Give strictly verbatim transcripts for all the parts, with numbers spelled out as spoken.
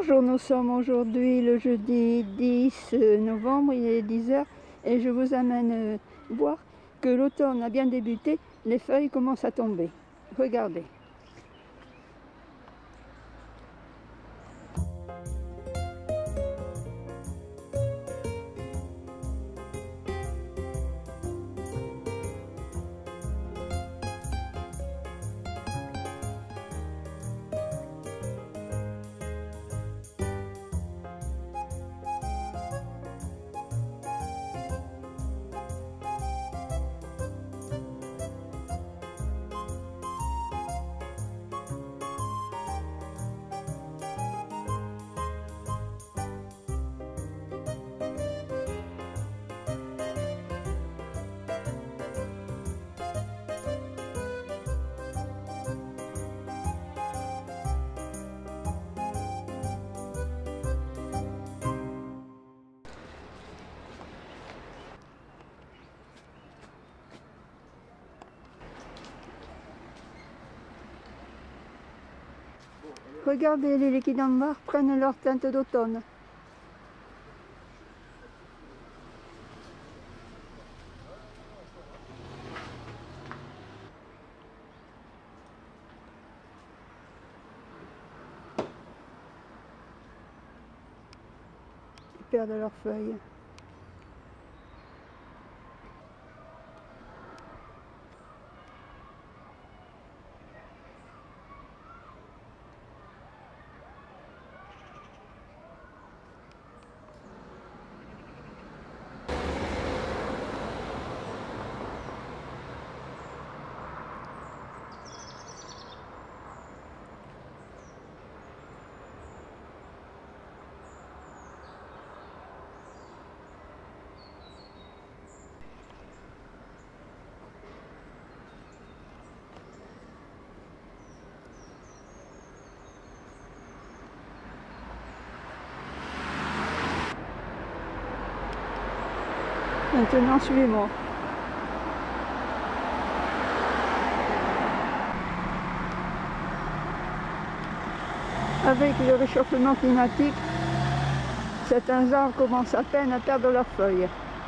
Bonjour, nous sommes aujourd'hui le jeudi dix novembre, il est dix heures et je vous amène voir que l'automne a bien débuté, les feuilles commencent à tomber. Regardez. Regardez, les liquidambares prennent leur teinte d'automne. Ils perdent leurs feuilles. Maintenant, suivez-moi. Avec le réchauffement climatique, certains arbres commencent à peine à perdre leurs feuilles.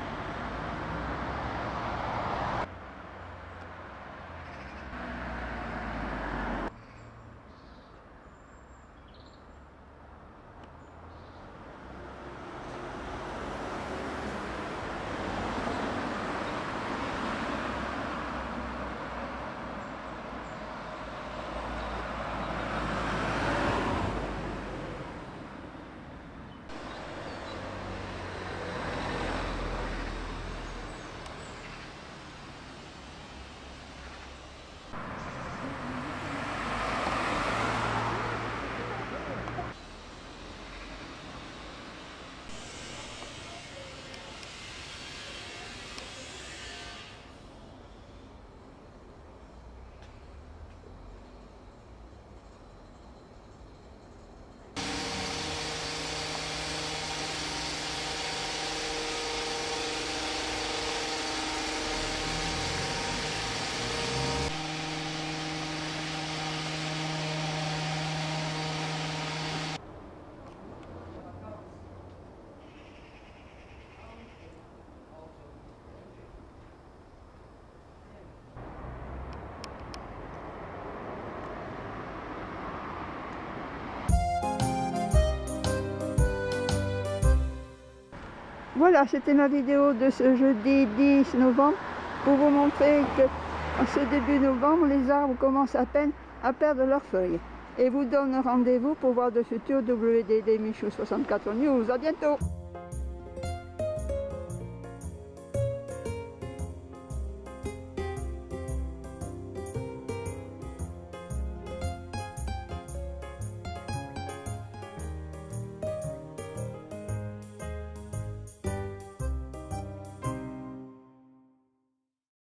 Voilà, c'était ma vidéo de ce jeudi dix novembre pour vous montrer qu'en ce début novembre, les arbres commencent à peine à perdre leurs feuilles. Et vous donne rendez-vous pour voir de futurs W D D Michou soixante-quatre News. À bientôt!